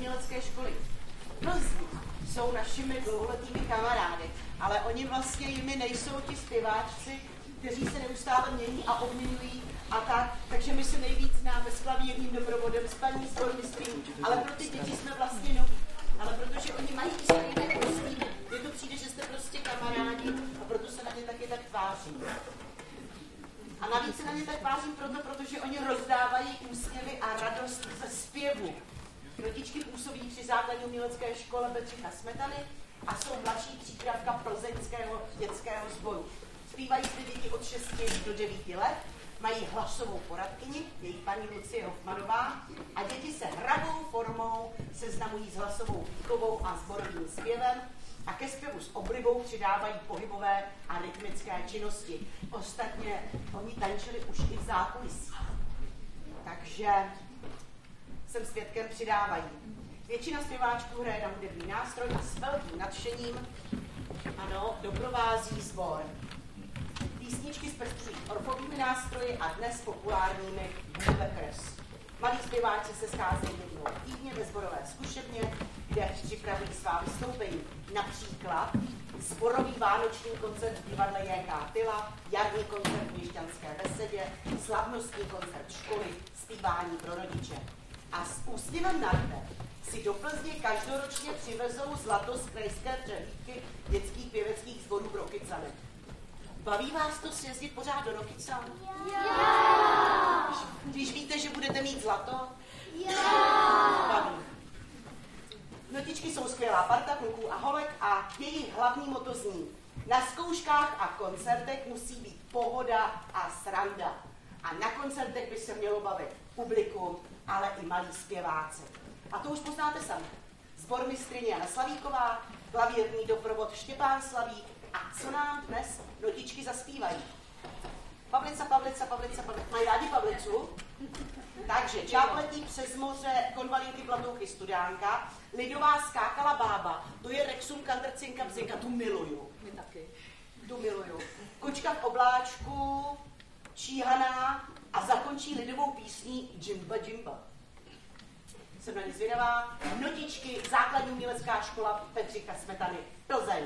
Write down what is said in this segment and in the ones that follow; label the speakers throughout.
Speaker 1: umělecké školy Plzni jsou našimi dlouholetými kamarády, ale oni vlastně jimi nejsou ti zpěváčci, kteří se neustále mění a obměňují a tak, takže my se nejvíc známe s klavírním doprovodem, s paní sbormistryní, ale pro ty děti jsme vlastně noví. Ale protože oni mají i stejné kostýmy, mně to přijde, že jste prostě kamarádi a proto se na ně taky tak tváří. A navíc se na ně tak tváří protože oni rozdávají úsměvy a radost ze zpěvu. Rodičky působí při základní umělecké škole Bedřicha Smetany a jsou mladší přípravka plzeňského dětského sboru. Zpívají zde děti od 6 do 9 let, mají hlasovou poradkyni, její paní Lucie Hofmanová, a děti se hravou formou seznamují s hlasovou výchovou a sborovým zpěvem a ke zpěvu s oblibou přidávají pohybové a rytmické činnosti. Ostatně oni tančili už i v zákulisí. Takže jsem svědkem, přidávají. Většina zpěváčků hraje na hudební nástroj a s velkým nadšením, ano, doprovází sbor. Písničky zprostředují orfovými nástroji a dnes populárními bullpeckers. Malí zpěváci se scházejí jednou týdně ve sborové zkušebně, kde připravují svá vystoupení. Například sborový vánoční koncert v divadle J.K. Tyla, jarní koncert v Měšťanské besedě, slavnostní koncert školy, zpívání pro rodiče. A s úsměvem na rtech si do Plzně každoročně přivezou zlato z krajské přehlídky dětských pěveckých sborů v Rokycany. Baví vás to sjezdit pořád do Rokycan? Když víte, že budete mít zlato? Baví. Notičky jsou skvělá parta kluků a holek a jejich hlavní motto zní: na zkouškách a koncertech musí být pohoda a sranda. A na koncertech by se mělo bavit publikum, ale i malí zpěváci. A to už poznáte sami. Sbormistryně Jana Slavíková, klavírní doprovod Štěpán Slavík a co nám dnes notičky zaspívají. Pavlica. Mají rádi Pavlicu? Takže Čápletí přes moře, konvalinky Platouchy Studánka, Lidová skákala bába, to je Rexum Kantrcinka Bzinka, tu miluju.
Speaker 2: My taky.
Speaker 1: Tu miluju. Kočka v obláčku, Číhaná a zakončí lidovou písní Jimba Jimba. Jsem na ně zvědavá. Notičky, základní umělecká škola Bedřicha Smetany, Plzeň.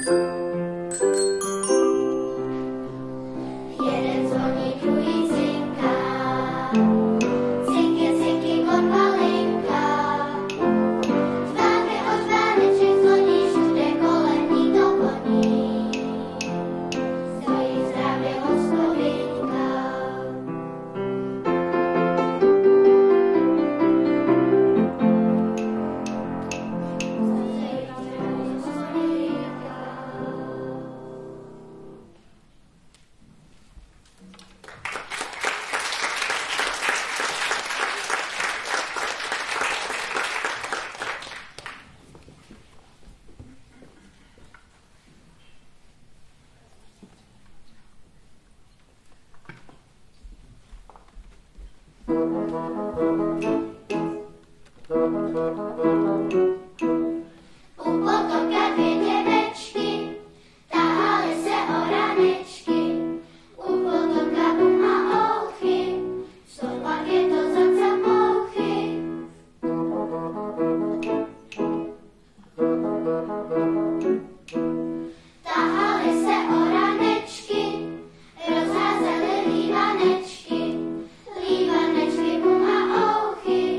Speaker 2: Lívanečky, bum a ouchy,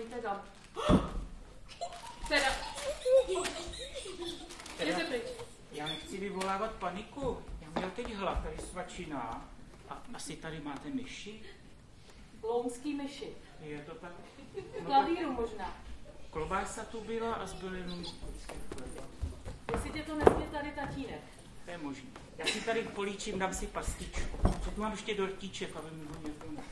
Speaker 2: Pojďte tam. Teda. Jděte pryč.
Speaker 3: Já nechci vyvolávat paniku. Já měl teď hlad, tady svačina. A asi tady máte myši?
Speaker 2: Lounský myši.
Speaker 3: Je to tak?
Speaker 2: Klavíru možná.
Speaker 3: Klobása tu byla a zbyl jenom...
Speaker 2: Jestli tě to nesmě tady tatínek.
Speaker 3: To je možné. Já si tady políčím, dám si pastičku. Co tu mám ještě dortíček, aby mi ho někdo nesl.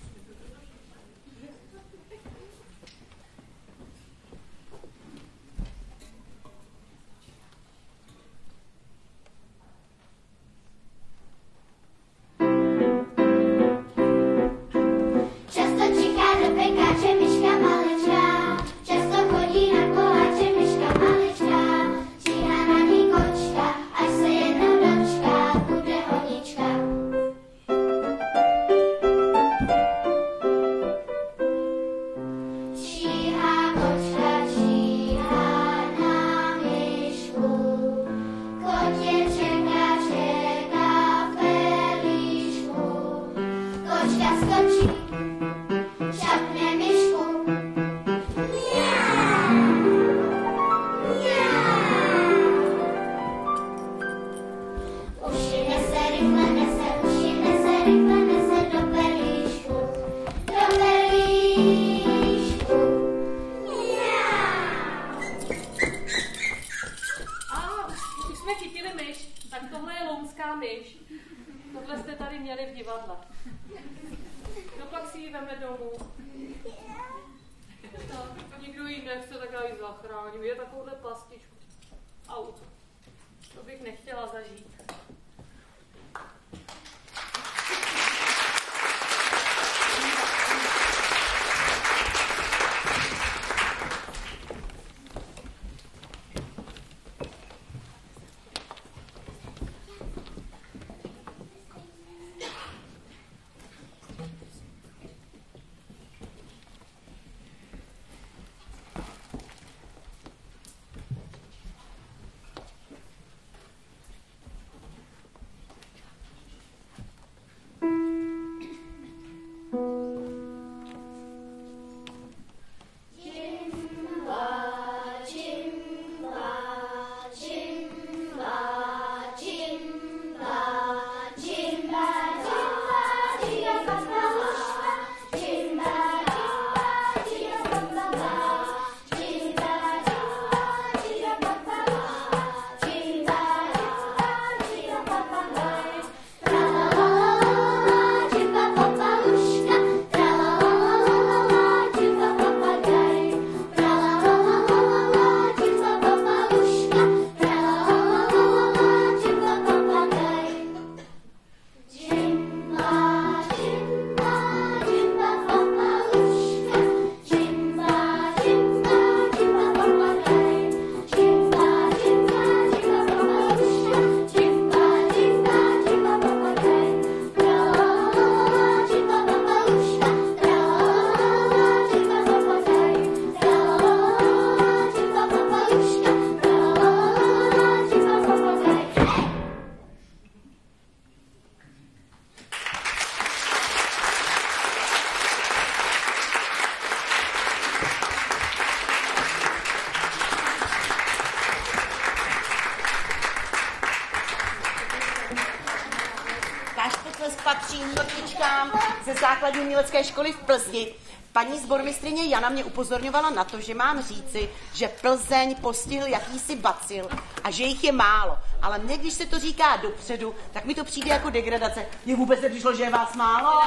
Speaker 1: Patří notičkám ze základní umělecké školy v Plzni. Paní sbormistryně Jana mě upozorňovala na to, že mám říci, že Plzeň postihl jakýsi bacil a že jich je málo. Ale mně, když se to říká dopředu, tak mi to přijde jako degradace. Mně vůbec nepřišlo, že je vás málo.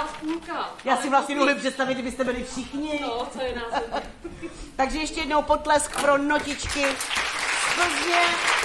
Speaker 1: Já si vlastně mohli představit, kdybyste byli všichni.
Speaker 2: No, co je název.
Speaker 1: Takže ještě jednou potlesk pro notičky z Plzně.